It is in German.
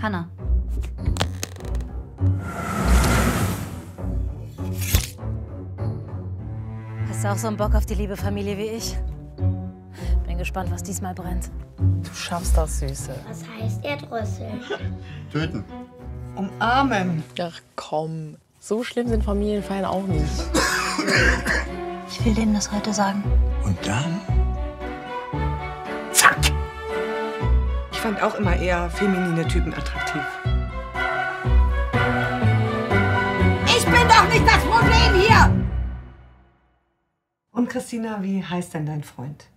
Hanna. Hast du auch so einen Bock auf die liebe Familie wie ich? Bin gespannt, was diesmal brennt. Du schaffst das, Süße. Was heißt Erdrüssel? Töten. Umarmen. Ach komm, so schlimm sind Familienfeiern auch nicht. Ich will denen das heute sagen. Und dann? Zack. Ich fand auch immer eher feminine Typen attraktiv. Ich bin doch nicht das Problem hier! Und Christina, wie heißt denn dein Freund?